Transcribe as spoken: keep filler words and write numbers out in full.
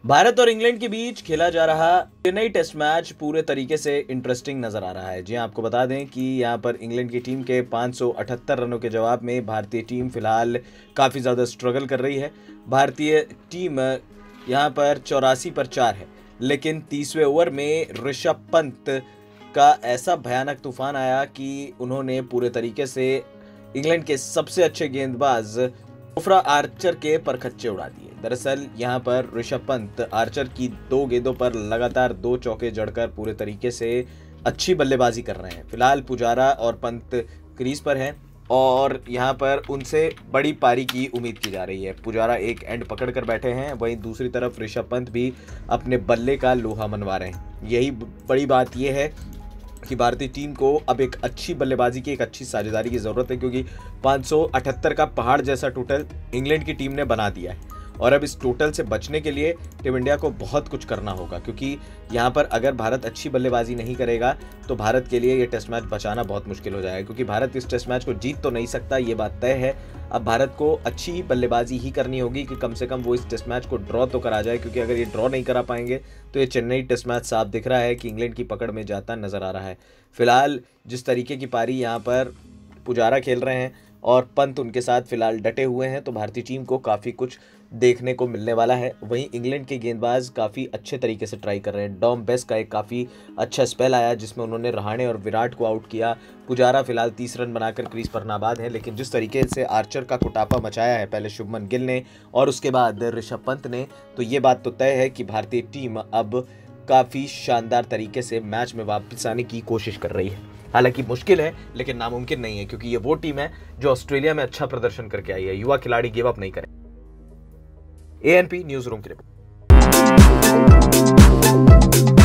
भारत और इंग्लैंड के बीच खेला जा रहा चेन्नई टेस्ट मैच पूरे तरीके से इंटरेस्टिंग नजर आ रहा है। जी आपको बता दें कि यहां पर इंग्लैंड की टीम के पाँच सौ अठहत्तर रनों के जवाब में भारतीय टीम फिलहाल काफ़ी ज़्यादा स्ट्रगल कर रही है। भारतीय टीम यहां पर चौरासी पर चार है, लेकिन तीसवें ओवर में ऋषभ पंत का ऐसा भयानक तूफान आया कि उन्होंने पूरे तरीके से इंग्लैंड के सबसे अच्छे गेंदबाज जोफ्रा आर्चर के परखच्चे उड़ा दिए। दरअसल यहां पर ऋषभ पंत आर्चर की दो गेंदों पर लगातार दो चौके जड़कर पूरे तरीके से अच्छी बल्लेबाजी कर रहे हैं। फिलहाल पुजारा और पंत क्रीज पर हैं और यहां पर उनसे बड़ी पारी की उम्मीद की जा रही है। पुजारा एक एंड पकड़ कर बैठे हैं, वहीं दूसरी तरफ ऋषभ पंत भी अपने बल्ले का लोहा मनवा रहे हैं। यही बड़ी बात यह है कि भारतीय टीम को अब एक अच्छी बल्लेबाजी की, एक अच्छी साझेदारी की ज़रूरत है, क्योंकि पाँच सौ अठहत्तर का पहाड़ जैसा टोटल इंग्लैंड की टीम ने बना दिया है और अब इस टोटल से बचने के लिए टीम इंडिया को बहुत कुछ करना होगा, क्योंकि यहाँ पर अगर भारत अच्छी बल्लेबाजी नहीं करेगा तो भारत के लिए ये टेस्ट मैच बचाना बहुत मुश्किल हो जाएगा, क्योंकि भारत इस टेस्ट मैच को जीत तो नहीं सकता, ये बात तय है। अब भारत को अच्छी बल्लेबाजी ही करनी होगी कि कम से कम वो इस टेस्ट मैच को ड्रॉ तो करा जाए, क्योंकि अगर ये ड्रॉ नहीं करा पाएंगे तो ये चेन्नई टेस्ट मैच साफ दिख रहा है कि इंग्लैंड की पकड़ में जाता नजर आ रहा है। फिलहाल जिस तरीके की पारी यहाँ पर पुजारा खेल रहे हैं और पंत उनके साथ फिलहाल डटे हुए हैं, तो भारतीय टीम को काफ़ी कुछ देखने को मिलने वाला है। वहीं इंग्लैंड के गेंदबाज काफ़ी अच्छे तरीके से ट्राई कर रहे हैं। डॉम बेस का एक काफ़ी अच्छा स्पेल आया जिसमें उन्होंने रहाणे और विराट को आउट किया। पुजारा फिलहाल तीस रन बनाकर क्रीज पर नाबाद है, लेकिन जिस तरीके से आर्चर का कुटापा मचाया है पहले शुभमन गिल ने और उसके बाद ऋषभ पंत ने, तो ये बात तो तय है कि भारतीय टीम अब काफ़ी शानदार तरीके से मैच में वापस आने की कोशिश कर रही है। हालांकि मुश्किल है, लेकिन नामुमकिन नहीं है, क्योंकि ये वो टीम है जो ऑस्ट्रेलिया में अच्छा प्रदर्शन करके आई है। युवा खिलाड़ी गिव अप नहीं करें। A N P newsroom के लिए।